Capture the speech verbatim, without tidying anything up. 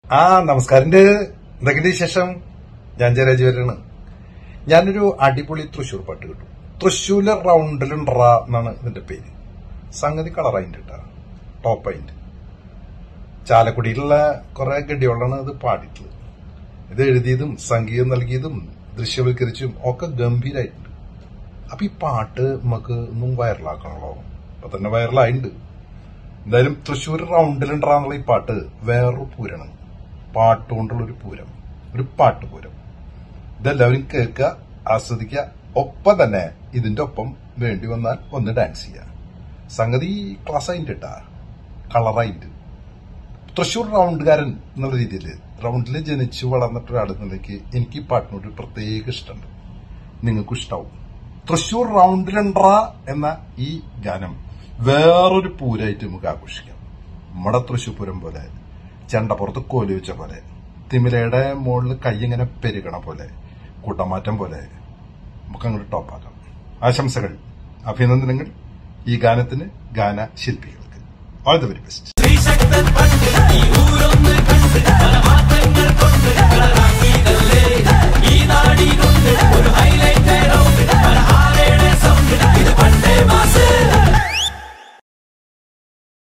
ആ നമസ്കാരന്റെ എന്തൊക്കെയുണ്ട് വിശേഷം? ഞാൻ ജയരാജ് വരാണ്. ഞാനൊരു അടിപൊളി തൃശ്ശൂർ പാട്ട് കിട്ടും. തൃശ്ശൂരിലെ റൗണ്ടിലുണ്ടറ എന്നാണ് ഇതിന്റെ പേര്. സംഗതി കളറായിട്ട് കേട്ടാ, ടോപ്പായിട്ട്. ചാലക്കുടിയിലുള്ള കുറെ ഗഡിയോളാണ് ഇത് പാടിയിട്ടുള്ളത്. ഇത് എഴുതിയതും സംഗീതം നൽകിയതും ദൃശ്യവൽക്കരിച്ചും ഒക്കെ ഗംഭീരായിട്ടുണ്ട്. അപ്പൊ ഈ പാട്ട് നമുക്ക് ഒന്നും വൈറലാക്കണല്ലോ. ഇപ്പൊ തന്നെ വൈറലായിട്ടുണ്ട്. എന്തായാലും തൃശ്ശൂർ റൗണ്ടിലുണ്ടാന്നുള്ള ഈ പാട്ട് വേറൊരു പൂരാണ്. പാട്ടുകൊണ്ടുള്ളൊരു പൂരം, ഒരു പാട്ടുപൂരം. ഇതെല്ലാവരും കേൾക്കുക, ആസ്വദിക്കുക. ഒപ്പം തന്നെ ഇതിന്റെ ഒപ്പം വേണ്ടി വന്നാൽ ഒന്ന് ഡാൻസ് ചെയ്യുക. സംഗതി ക്ലാസ് ആയിട്ട് കേട്ടാ, കളറായിട്ട്. തൃശ്ശൂർ റൗണ്ടുകാരൻ എന്നുള്ള രീതിയിൽ റൗണ്ടിൽ ജനിച്ചു വളർന്നിട്ട് ഒരാളെന്നുണ്ടെങ്കിൽ എനിക്ക് ഈ പാട്ടിനോട് പ്രത്യേക ഇഷ്ടമുണ്ട്. നിങ്ങൾക്കും ഇഷ്ടാവും. തൃശ്ശൂർ റൗണ്ടിലുണ്ട എന്ന ഈ ഗാനം വേറൊരു പൂരായിട്ട് നമുക്ക് ആഘോഷിക്കാം. നമ്മുടെ തൃശ്ശൂർ പൂരം പോലെ, ചെണ്ടപ്പുറത്ത് കോലി വെച്ച പോലെ, തിമിലയുടെ മുകളിൽ കൈ ഇങ്ങനെ പെരുകണ പോലെ, കൂട്ടമാറ്റം പോലെ നമുക്ക് അങ്ങോട്ട് ടോപ്പാക്കാം. ആശംസകൾ, അഭിനന്ദനങ്ങൾ ഈ ഗാനത്തിന്, ഗാന ശില്പികൾക്ക്. All the very best.